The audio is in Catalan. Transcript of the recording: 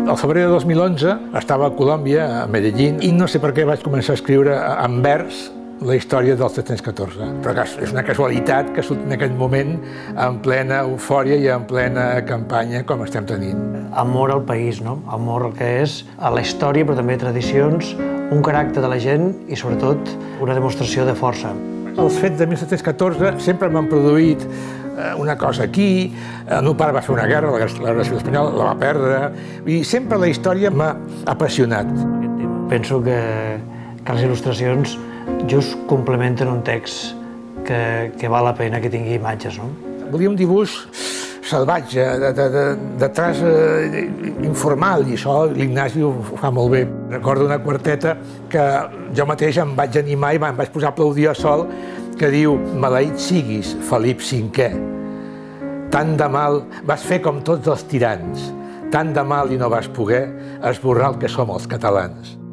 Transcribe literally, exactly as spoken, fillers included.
Al febrer de dos mil onze estava a Colòmbia, a Medellín, i no sé per què vaig començar a escriure en vers la història del set-cents catorze. Però és una casualitat que surt en aquell moment en plena eufòria i en plena campanya com estem tenint. Amor al país, no? Amor al que és a la història, però també tradicions, un caràcter de la gent i, sobretot, una demostració de força. Els fets de mil set-cents catorze sempre m'han produït una cosa aquí, el meu pare va fer una guerra, la Guerra Civil Espanyola, la va perdre, i sempre la història m'ha apassionat. Penso que, que les il·lustracions just complementen un text que, que val la pena que tingui imatges, no? Volia un dibuix salvatge, de, de, de, de traç eh, informal, i això l'Ignasi ho fa molt bé. Recordo una quarteta que jo mateix em vaig animar i em vaig posar a aplaudir a sol, que diu: maleït siguis, Felip cinquè. Tant de mal vas fer com tots els tirans, tant de mal i no vas poder esborrar el que som els catalans.